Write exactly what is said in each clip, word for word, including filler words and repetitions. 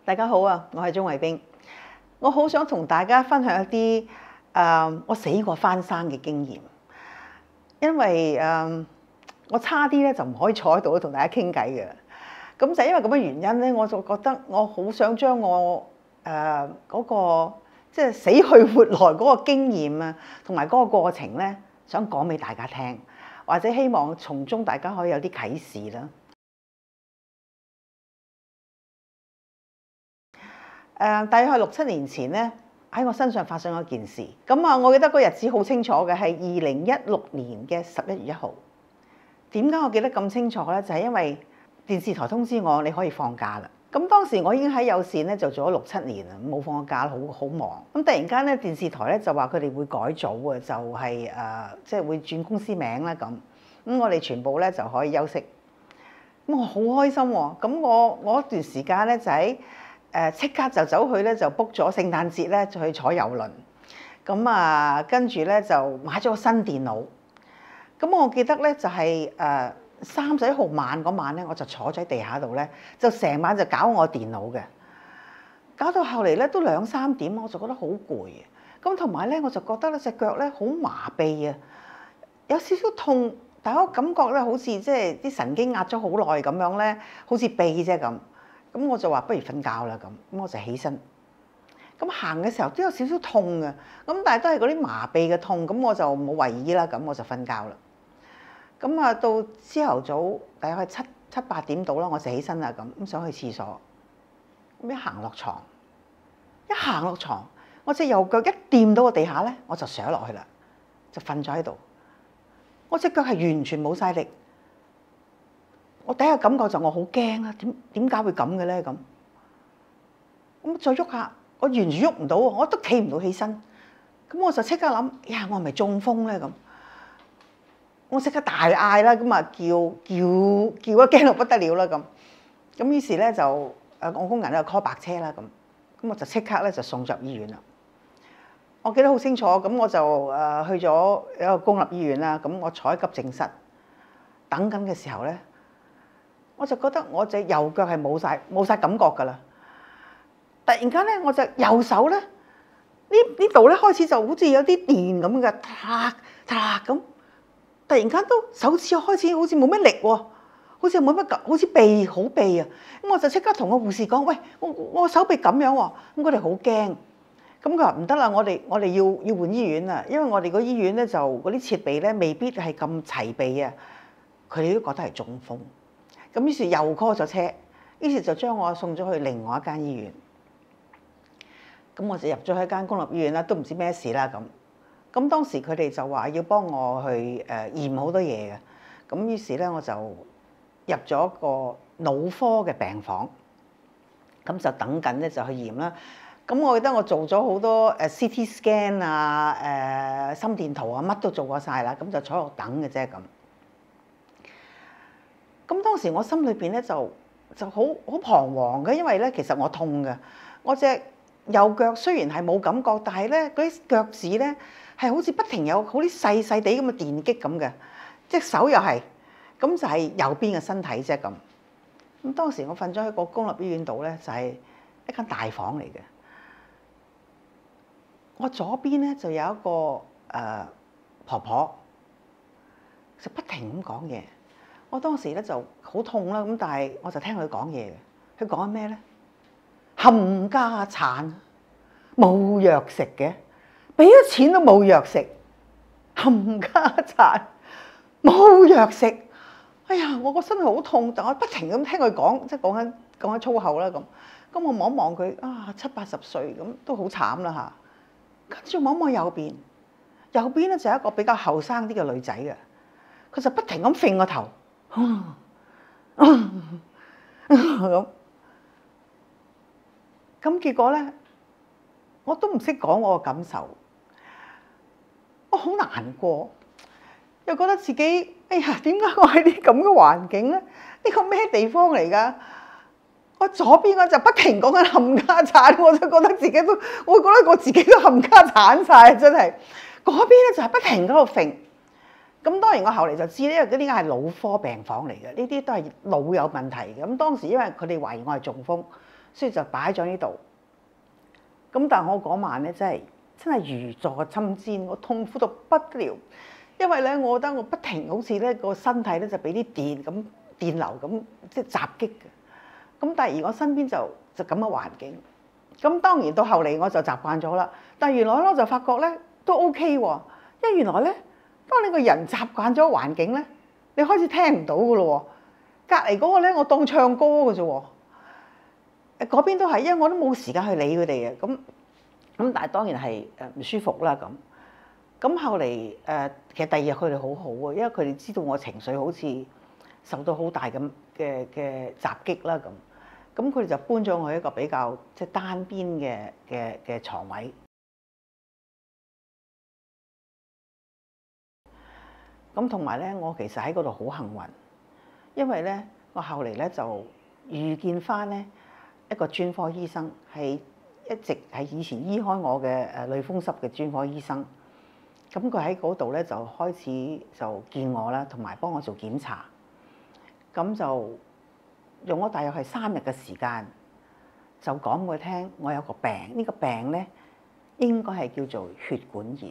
大家好啊，我係鍾慧冰。我好想同大家分享一啲誒、呃、我死過翻生嘅經驗，因為誒、呃、我差啲咧就唔可以坐喺度同大家傾偈嘅。咁就因為咁嘅原因咧，我就覺得我好想將我誒嗰、呃那個即係、就是、死去活來嗰個經驗啊，同埋嗰個過程咧，想講俾大家聽，或者希望從中大家可以有啲啟示啦。誒，大約係六七年前咧，喺我身上發生咗一件事。咁啊，我記得個日子好清楚嘅，係二零一六年嘅十一月一號。點解我記得咁清楚咧？就係因為電視台通知我你可以放假啦。咁當時我已經喺有線咧就做咗六七年啦，冇放過假，好好忙。咁突然間咧，電視台咧就話佢哋會改組啊，就係誒即係會轉公司名啦咁。咁我哋全部咧就可以休息。咁我好開心喎！咁我我一段時間咧就喺誒即刻就走去咧就 book 咗聖誕節咧就去坐郵輪，咁啊跟住咧就買咗個新電腦。咁我記得咧就係誒三十一號晚嗰晚咧，我就坐咗喺地下度咧，就成晚就搞我電腦嘅，搞到後嚟咧都兩三點，我就覺得好攰啊。咁同埋咧我就覺得咧隻腳咧好麻痹啊，有少少痛，但係我感覺咧好似即係啲神經壓咗好耐咁樣咧，好似痹啫咁。咁我就話不如瞓覺啦咁，咁我就起身。咁行嘅時候都有少少痛嘅，咁但係都係嗰啲麻痹嘅痛，咁我就冇為意啦，咁我就瞓覺啦。咁啊到朝頭早大概七七八點到啦，我就起身啦咁，咁想去廁所。咁一行落床，一行落床，我隻右腳一掂到個地下咧，我就上落去啦，就瞓咗喺度。我隻腳係完全冇晒力。我第一個感覺就我好驚啦，點點解會咁嘅咧咁？咁再喐下，我完全喐唔到，我都企唔到起身。咁我就即刻諗，呀，我係咪中風咧咁？我即刻大嗌啦，咁啊叫叫叫啊驚到不得了啦咁。咁於是咧就誒我工人咧 call 白車啦咁，咁我就即刻咧就送入醫院啦。我記得好清楚，咁我就誒去咗一個公立醫院啦。咁我坐喺急症室等緊嘅時候咧，我就覺得我隻右腳係冇晒冇曬感覺㗎啦！突然間咧，我隻右手咧，呢呢度咧開始就好似有啲電咁嘅，嗒嗒咁。突然間都手指開始好似冇乜力喎，好似冇乜感，好似痹好痹啊！咁我就即刻同個護士講：喂，我我手臂咁樣喎！咁佢哋好驚。咁佢話唔得啦，我哋我哋要要換醫院啊，因為我哋個醫院咧就嗰啲設備咧未必係咁齊備啊。佢哋都覺得係中風。咁於是又 call 咗車，於是就將我送咗去另外一間醫院。咁我就入咗去一間公立醫院啦，都唔知咩事啦咁。咁當時佢哋就話要幫我去誒驗好多嘢嘅。咁於是咧我就入咗個腦科嘅病房，咁就等緊咧就去驗啦。咁我記得我做咗好多誒 C T scan 啊、誒心電圖啊，乜都做過晒啦。咁就坐喺度等嘅啫咁。咁當時我心裏邊咧就就好好彷徨嘅，因為咧其實我痛嘅，我隻右腳雖然係冇感覺，但係咧嗰啲腳趾咧係好似不停有好啲細細地咁嘅電擊咁嘅，隻手又係，咁就係右邊嘅身體啫咁。咁當時我瞓咗喺個公立醫院度咧，就係一間大房嚟嘅。我左邊咧就有一個誒、呃、婆婆，就不停咁講嘢。我當時咧就好痛啦，咁但係我就聽佢講嘢嘅。佢講緊咩咧？冚家產冇藥食嘅，俾咗錢都冇藥食。冚家產冇藥食。哎呀，我個身體好痛，但我不停咁聽佢講，即係講緊講緊粗口啦咁。咁我望一望佢啊，七八十歲咁都好慘啦嚇。跟住望一望右邊，右邊咧就係一個比較後生啲嘅女仔嘅，佢就不停咁揈個頭。咁咁結果咧，我都唔識講我個感受，我好難過，又覺得自己哎呀，點解我喺啲咁嘅環境咧？呢個咩地方嚟㗎？我左邊我就不停講緊冚家產，我就覺得自己都，我覺得我自己都冚家產晒，真係。嗰邊咧就係不停喺度揈。咁當然我後嚟就知咧，因為嗰啲係腦科病房嚟嘅，呢啲都係腦有問題嘅。咁當時因為佢哋懷疑我係中風， 所以就擺咗呢度。咁但係我嗰晚咧真係真係如坐針氈，我痛苦到不得了，因為咧我覺得我不停好似咧個身體咧就俾啲電咁電流咁即係襲擊嘅。咁但係而我身邊就就咁嘅環境，咁當然到後嚟我就習慣咗啦。但係原來咧我就發覺咧都 OK 喎，因為原來咧當你個人習慣咗環境咧，你開始聽唔到噶咯喎。隔離嗰個咧我當唱歌嘅啫喎，誒嗰邊都係，因為我都冇時間去理佢哋嘅。咁咁但係當然係誒唔舒服啦咁。咁後嚟誒其實第二日佢哋好好啊，因為佢哋知道我情緒好似受到好大咁嘅嘅襲擊啦咁。咁佢哋就搬咗我去一個比較即係單邊嘅嘅嘅牀位。咁同埋咧，我其實喺嗰度好幸運，因為咧我後嚟咧就遇見翻咧一個專科醫生，係一直係以前醫開我嘅誒類風濕嘅專科醫生。咁佢喺嗰度咧就開始就見我啦，同埋幫我做檢查。咁就用咗大約係三日嘅時間，就講俾佢聽，我有個病，呢個病咧應該係叫做血管炎。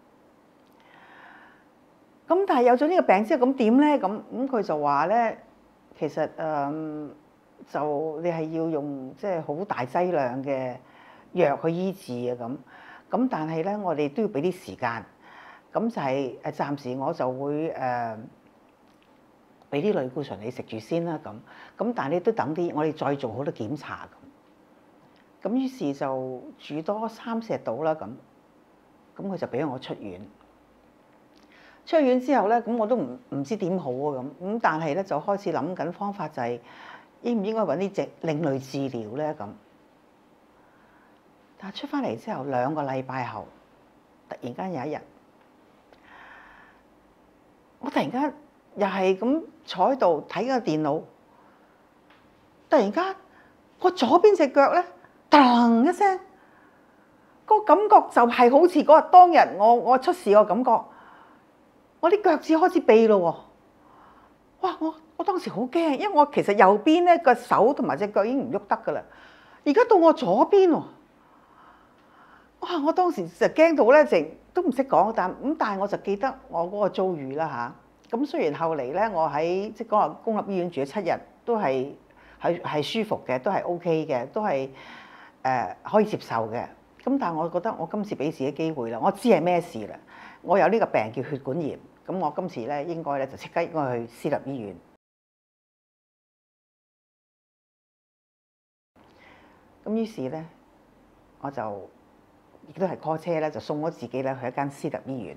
咁但係有咗呢個病之後，咁點咧？咁咁佢就話咧，其實誒、嗯、就你係要用即係好大劑量嘅藥去醫治啊咁。咁但係咧，我哋都要俾啲時間。咁就係誒暫時我就會誒俾啲類固醇你食住先啦咁。咁但係你都等啲，我哋再做好多檢查咁。咁於是就住多三四日到啦咁。咁佢就俾我出院。出院之後咧，咁我都唔唔知點好啊咁，咁但係咧就開始諗緊方法，就係應唔應該揾啲隻另類治療咧咁。但係出翻嚟之後兩個禮拜後，突然間有一日，我突然間又係咁坐喺度睇個電腦，突然間我左邊隻腳咧，噔一聲，個感覺就係好似嗰日當日我我出事個感覺。我啲腳趾開始痹咯喎！哇！我我當時好驚，因為我其實右邊咧個手同埋隻腳已經唔喐得噶啦，而家到我左邊喎！哇！我當時就驚到咧，淨都唔識講，但咁但係我就記得我嗰個遭遇啦嚇。咁雖然後嚟咧，我喺即係嗰個公立醫院住咗七日，都係係係舒服嘅，都係 OK 嘅，都係誒可以接受嘅。咁但係我覺得我今次俾自己機會啦，我知係咩事啦，我有呢個病叫血管炎。咁我今次咧應該咧就即刻應該去私立醫院。咁於是咧，我就亦都係 call 車咧，就送咗自己咧去一間私立醫院。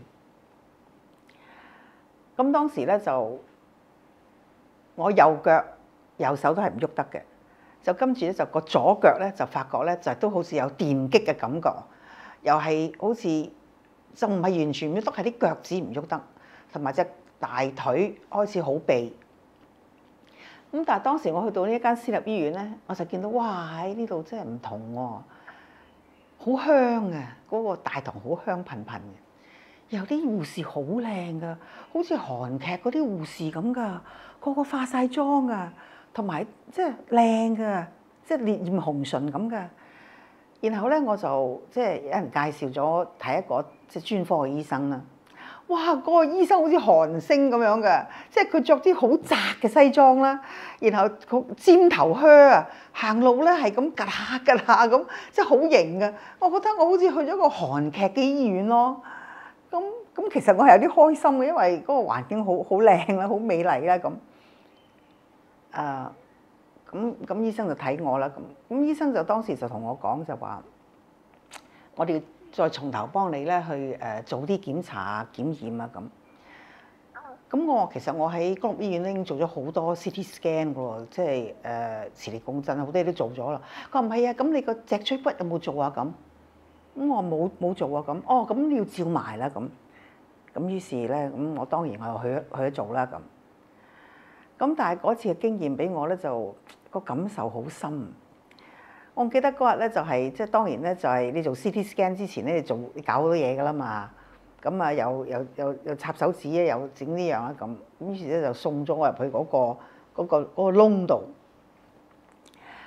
咁當時咧就我右腳右手都係唔喐得嘅，就跟住咧就個左腳咧就發覺咧就都好似有電擊嘅感覺，又係好似就唔係完全唔喐得，係啲腳趾唔喐得。同埋隻大腿開始好痹，咁但係當時我去到呢一間私立醫院咧，我就見到哇喺呢度真係唔同喎，好香啊！嗰個大堂好香噴噴嘅，有啲護士好靚噶，好似韓劇嗰啲護士咁噶，個個化晒妝啊，同埋即係靚噶，即係烈焰紅唇咁噶。然後咧我就即係有人介紹咗睇一個即係專科嘅醫生啦。哇！嗰個醫生好似韓星咁樣嘅，即係佢着啲好窄嘅西裝啦，然後佢尖頭靴啊，行路咧係咁趌下趌下咁，即係好型嘅。我覺得我好似去咗個韓劇嘅醫院咯。咁咁其實我係有啲開心嘅，因為嗰個環境好好靚啦，好美麗啦咁。誒咁咁醫生就睇我啦，咁咁醫生就當時就同我講就話，我哋再從頭幫你咧去誒做啲檢查啊、檢驗啊咁。咁我其實我喺公立醫院咧已經做咗好多 C T scan 嘅喎，即係誒磁力共振好多嘢都做咗啦。佢話唔係啊，咁你個脊椎骨有冇做啊？咁咁我冇冇做啊？咁哦，咁你要照埋啦咁。咁於是咧，咁我當然我去去咗做啦咁。咁但係嗰次嘅經驗俾我咧就個感受好深。我記得嗰日咧就係即係當然咧就係你做 C T scan 之前咧，你做你搞好多嘢噶啦嘛，咁啊又又又又插手指啊，又整呢樣啊咁，咁於是咧就送咗我入去嗰個嗰個嗰個窿度。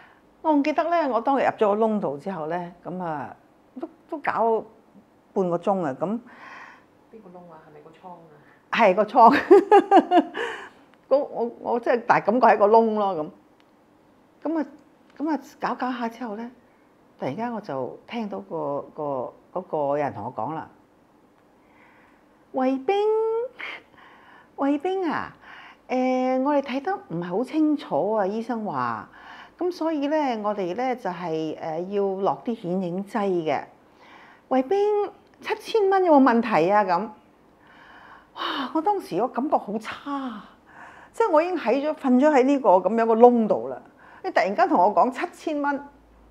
我記得咧，我當日入咗個窿度之後咧，咁啊都都搞半個鐘啊咁。 邊個窿啊？係咪個瘡啊？ 係個瘡。咁我我即係大感覺係個窿咯咁。咁啊咁啊搞搞下之後咧，突然間我就聽到個個嗰個有人同我講啦，衛兵，衛兵啊，誒我哋睇得唔係好清楚啊，醫生話。咁所以咧，我哋咧就係誒要落啲顯影劑嘅。衛兵七千蚊有冇問題啊？咁，哇！我當時我感覺好差，即係我已經喺咗瞓咗喺呢個咁樣個窿度啦。你突然間同我講七千蚊，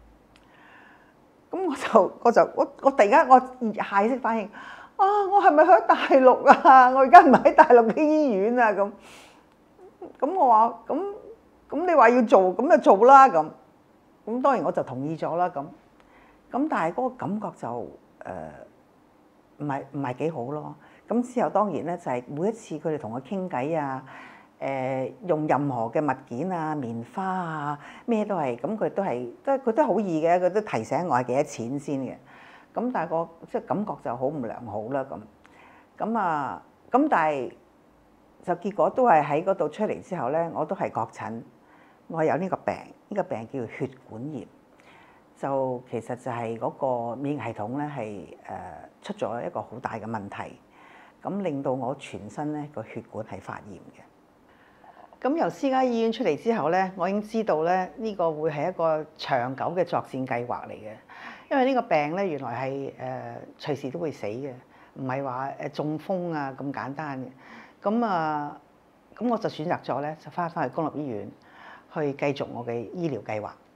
咁我就我就我我突然間我下式反應，啊！我係咪喺大陸啊？我而家唔係喺大陸嘅醫院啊咁。咁我話咁。咁你話要做，咁就做啦咁。咁當然我就同意咗啦咁。咁但係嗰個感覺就誒唔係唔係幾好咯。咁之後當然咧就係每一次佢哋同我傾偈啊，誒用任何嘅物件啊、棉花啊咩都係，咁佢都係都佢都好易嘅，佢都提醒我係幾多錢先嘅。咁但係個即係感覺就好唔良好啦咁。咁啊咁但係就結果都係喺嗰度出嚟之後咧，我都係確診。我有呢個病，呢個病叫做血管炎，就其實就係嗰個免疫系統咧係誒出咗一個好大嘅問題，咁令到我全身咧個血管係發炎嘅。咁由私家醫院出嚟之後咧，我已經知道咧呢個會係一個長久嘅作戰計劃嚟嘅，因為呢個病咧原來係誒隨時都會死嘅，唔係話誒中風啊咁簡單嘅。咁啊，咁我就選擇咗咧就返返去公立醫院。去繼續我嘅醫療計劃。